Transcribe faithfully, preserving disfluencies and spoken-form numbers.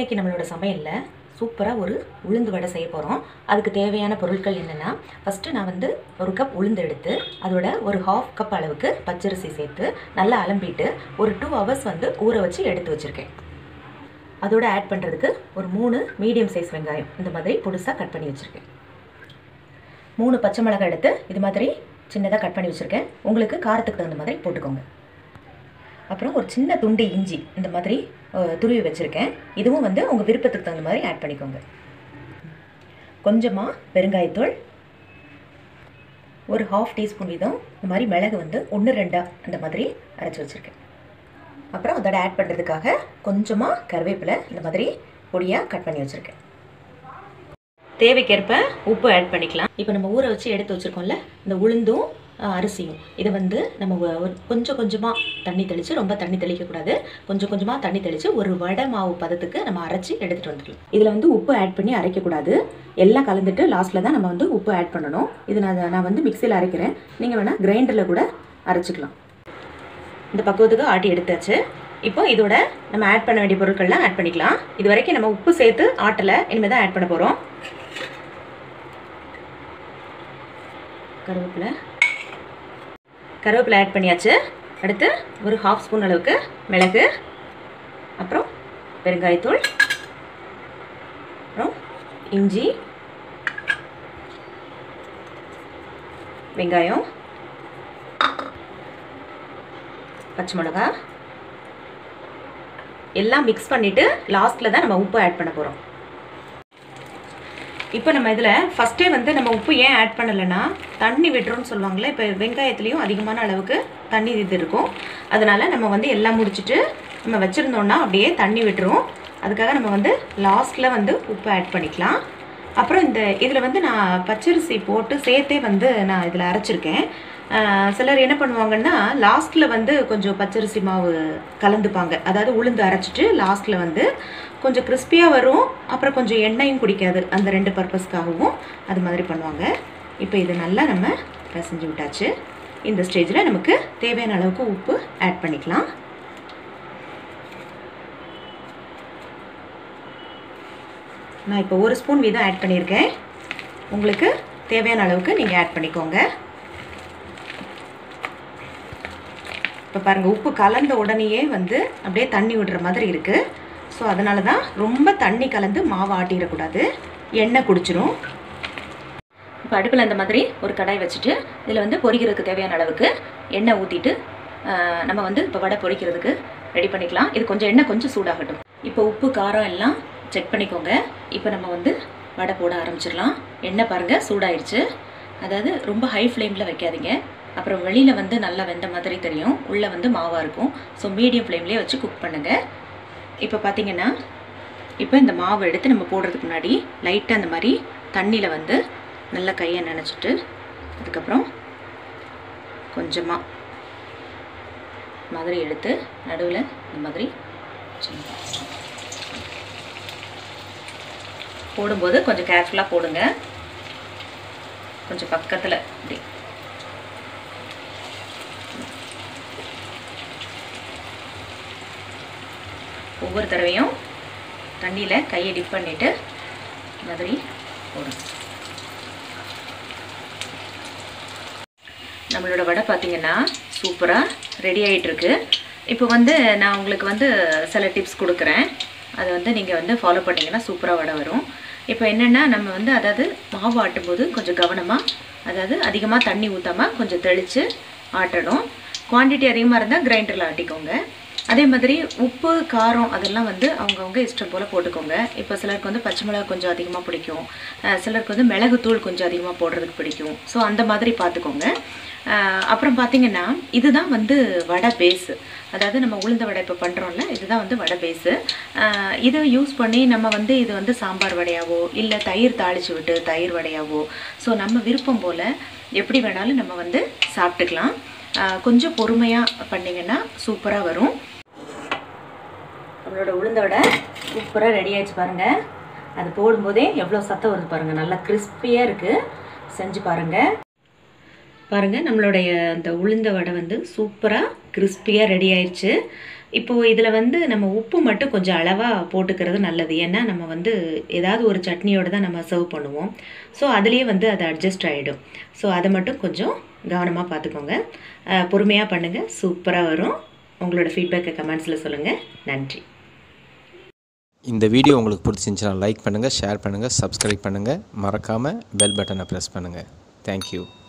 இன்னைக்கு நம்மளோட சமையல்ல சூப்பரா ஒரு உளுந்து வடை செய்ய போறோம். அதுக்கு தேவையான பொருட்கள் என்னன்னா, ஃபர்ஸ்ட் நான் வந்து ஒரு கப் உளுந்து எடுத்து அதோட ஒரு half கப் அளவுக்கு பச்சரிசி சேர்த்து நல்லா அலம்பிட்டு ஒரு two hours வந்து ஊற வச்சு எடுத்து வச்சிருக்கேன். அதோட ஆட் பண்றதுக்கு ஒரு மூணு மீடியம் சைஸ் வெங்காயம் இந்த மாதிரி பொடிசா கட் பண்ணி வச்சிருக்கேன். மூணு பச்சை மிளகாய் எடுத்து இது மாதிரி சின்னதா கட் பண்ணி வச்சிருக்கேன். உங்களுக்கு காரத்துக்கு தகுந்த மாதிரி போட்டுக்கோங்க. அப்புறம் ஒரு சின்ன துண்டு இஞ்சி இந்த மாதிரி துருவி வச்சிருக்கேன். இதுவும் வந்து உங்க விருப்பத்துக்கு தகுந்த மாதிரி ஆட் பண்ணிக்கோங்க. கொஞ்சமா பெருங்காயத்தூள், ஒரு half டீஸ்பூன் வீதம் இந்த மாதிரி மிளகு வந்து ஒன்று ரெண்டா அந்த மாதிரி அரைச்சு வச்சிருக்கேன். அப்புறம் அதோட ஆட் பண்றதுக்காக கொஞ்சமா கறிவேப்பிலை இந்த மாதிரி பொடியா கட் பண்ணி வச்சிருக்கேன். தேவைக்கேற்ப உப்பு ஆட் பண்ணிக்கலாம். இப்போ நம்ம ஊற வச்சு எடுத்து வச்சிருக்கோம்ல இந்த உளுந்தும் அரிசியும் இதை வந்து நம்ம கொஞ்சம் கொஞ்சமாக தண்ணி தெளித்து, ரொம்ப தண்ணி தெளிக்கக்கூடாது, கொஞ்சம் கொஞ்சமாக தண்ணி தெளித்து ஒரு வடை மாவு பதத்துக்கு நம்ம அரைச்சி எடுத்துகிட்டு வந்துக்கலாம். இதில் வந்து உப்பு ஆட் பண்ணி அரைக்கக்கூடாது. எல்லாம் கலந்துட்டு லாஸ்ட்டில் தான் நம்ம வந்து உப்பு ஆட் பண்ணணும். இது நான் நான் வந்து மிக்சியில் அரைக்கிறேன். நீங்கள் வேணால் கிரைண்டரில் கூட அரைச்சிக்கலாம். இந்த பக்குவத்துக்கு ஆட்டி எடுத்தாச்சு. இப்போ இதோட நம்ம ஆட் பண்ண வேண்டிய பொருட்கள்லாம் ஆட் பண்ணிக்கலாம். இது வரைக்கும் நம்ம உப்பு சேர்த்து ஆட்டலை, இனிமேல் தான் ஆட் பண்ண போகிறோம். கருவேப்பிலை கருவேப்பிலை ஆட் பண்ணியாச்சு. அடுத்து ஒரு ஹாஃப் ஸ்பூன் அளவுக்கு மிளகு, அப்புறம் பெருங்காயத்தூள், அப்புறம் இஞ்சி, வெங்காயம், பச்சை மிளகா எல்லாம் மிக்ஸ் பண்ணிவிட்டு லாஸ்ட்டில் தான் நம்ம உப்பு ஆட் பண்ண போகிறோம். இப்போ நம்ம இதில் ஃபஸ்ட்டே வந்து நம்ம உப்பு ஏன் ஆட் பண்ணலைன்னா தண்ணி விட்டுறோம்னு சொல்லுவாங்களே. இப்போ வெங்காயத்துலேயும் அதிகமான அளவுக்கு தண்ணி இது இருக்கும். அதனால் நம்ம வந்து எல்லாம் முடிச்சுட்டு நம்ம வச்சுருந்தோன்னா அப்படியே தண்ணி விட்டுரும். அதுக்காக நம்ம வந்து லாஸ்ட்டில் வந்து உப்பு ஆட் பண்ணிக்கலாம். அப்புறம் இந்த இதில் வந்து நான் பச்சரிசி போட்டு சேர்த்தே வந்து நான் இதில் அரைச்சிருக்கேன். சிலர் என்ன பண்ணுவாங்கன்னா லாஸ்ட்டில் வந்து கொஞ்சம் பச்சரிசி மாவு கலந்துப்பாங்க. அதாவது உளுந்து அரைச்சிட்டு லாஸ்ட்டில் வந்து கொஞ்சம் கிறிஸ்பியாக வரும், அப்புறம் கொஞ்சம் எண்ணெயும் குடிக்காது. அந்த ரெண்டு பர்பஸ்க்காகவும் அது மாதிரி பண்ணுவாங்க. இப்போ இது நல்லா நம்ம பிசைஞ்சு விட்டாச்சு. இந்த ஸ்டேஜில் நமக்கு தேவையான அளவுக்கு உப்பு ஆட் பண்ணிக்கலாம். நான் இப்போ ஒரு ஸ்பூன் வீதம் ஆட் பண்ணியிருக்கேன். உங்களுக்கு தேவையான அளவுக்கு நீங்கள் ஆட் பண்ணிக்கோங்க. இப்போ பாருங்கள், உப்பு கலந்த உடனேயே வந்து அப்படியே தண்ணி விடுற மாதிரி இருக்குது. ஸோ அதனால தான் ரொம்ப தண்ணி கலந்து மாவு ஆட்டிடக்கூடாது, எண்ணெய் குடிச்சிரும். இப்போ அடுப்பில் இந்த மாதிரி ஒரு கடாய் வச்சுட்டு இதில் வந்து பொரிக்கிறதுக்கு தேவையான அளவுக்கு எண்ணெய் ஊற்றிட்டு நம்ம வந்து இப்போ வடை பொரிக்கிறதுக்கு ரெடி பண்ணிக்கலாம். இது கொஞ்சம் எண்ணெய் கொஞ்சம் சூடாகட்டும். இப்போ உப்பு காரம் எல்லாம் செக் பண்ணிக்கோங்க. இப்போ நம்ம வந்து வடை போட ஆரம்பிச்சிடலாம். எண்ணெய் பாருங்கள் சூடாயிடுச்சு. அதாவது ரொம்ப ஹை ஃப்ளேமில் வைக்காதீங்க, அப்புறம் வெளியில் வந்து நல்லா வெந்த மாதிரி தெரியும், உள்ளே வந்து மாவாக இருக்கும். ஸோ மீடியம் ஃப்ளேம்லேயே வச்சு குக் பண்ணுங்கள். இப்போ பார்த்தீங்கன்னா இப்போ இந்த மாவு எடுத்து நம்ம போடுறதுக்கு முன்னாடி லைட்டாக அந்த மாதிரி தண்ணியில் வந்து நல்லா கையை நனைச்சிட்டு அதுக்கப்புறம் கொஞ்சமாக மாதிரி எடுத்து நடுவில் இந்த மாதிரி போடும்போது கொஞ்சம் கேர்ஃபுல்லாக போடுங்க. கொஞ்சம் பக்கத்தில் இப்படி ஒவ்வொரு தடவையும் தண்ணியில் கையை டிப் பண்ணிவிட்டு மாதிரி போடும். நம்மளோட வடை பார்த்திங்கன்னா சூப்பராக ரெடி ஆகிட்டுருக்கு. இப்போ வந்து நான் உங்களுக்கு வந்து சில டிப்ஸ் கொடுக்குறேன். அதை வந்து நீங்கள் வந்து ஃபாலோ பண்ணிங்கன்னா சூப்பராக வடை வரும். இப்போ என்னென்னா நம்ம வந்து அதாவது மாவு ஆட்டும்போது கொஞ்சம் கவனமாக, அதாவது அதிகமாக தண்ணி ஊற்றாமல் கொஞ்சம் தெளித்து ஆட்டணும். குவான்டிட்டி அதிகமாக இருந்தால் கிரைண்டரில் ஆட்டிக்கோங்க. அதே மாதிரி உப்பு காரம் அதெல்லாம் வந்து அவங்கவுங்க இஷ்டம் போல் போட்டுக்கோங்க. இப்போ சிலருக்கு வந்து பச்சை மிளகா கொஞ்சம் அதிகமாக பிடிக்கும், சிலருக்கு வந்து மிளகுத்தூள் கொஞ்சம் அதிகமாக போடுறதுக்கு பிடிக்கும். ஸோ அந்த மாதிரி பார்த்துக்கோங்க. அப்புறம் பார்த்திங்கன்னா இதுதான் வந்து வடை பேஸு. அதாவது நம்ம உளுந்த வடை இப்போ பண்ணுறோம்ல, இதுதான் வந்து வடை பேஸு. இதை யூஸ் பண்ணி நம்ம வந்து இது வந்து சாம்பார் வடையாவோ இல்லை தயிர் தாளித்து விட்டு தயிர் வடையாவோ, ஸோ நம்ம விருப்பம் போல் எப்படி வேணாலும் நம்ம வந்து சாப்பிட்டுக்கலாம். கொஞ்சம் பொறுமையாக பண்ணிங்கன்னா சூப்பராக வரும். நம்மளோட உளுந்த வடை சூப்பராக ரெடி ஆகிடுச்சு பாருங்கள். அது போடும்போதே எவ்வளோ சத்தம் வருது பாருங்கள், நல்லா கிறிஸ்பியாக இருக்குது. செஞ்சு பாருங்கள். பாருங்கள் நம்மளுடைய அந்த உளுந்த வடை வந்து சூப்பராக கிறிஸ்பியாக ரெடி ஆயிடுச்சு. இப்போது இதில் வந்து நம்ம உப்பு மட்டும் கொஞ்சம் அளவாக போட்டுக்கிறது நல்லது. ஏன்னா நம்ம வந்து ஏதாவது ஒரு சட்னியோடு தான் நம்ம சர்வ் பண்ணுவோம். ஸோ அதுலேயே வந்து அது அட்ஜஸ்ட் ஆகிடும். ஸோ அதை மட்டும் கொஞ்சம் கவனமாக பார்த்துக்கோங்க. பொறுமையாக பண்ணுங்கள், சூப்பராக வரும். உங்களோட ஃபீட்பேக்கை கமெண்ட்ஸில் சொல்லுங்கள். நன்றி. இந்த வீடியோ உங்களுக்கு பிடிச்சிருந்துச்சுன்னா லைக் பண்ணுங்கள், ஷேர் பண்ணுங்கள், சப்ஸ்கிரைப் பண்ணுங்கள். மறக்காமல் பெல் பட்டனை ப்ரெஸ் பண்ணுங்கள். தேங்க்யூ.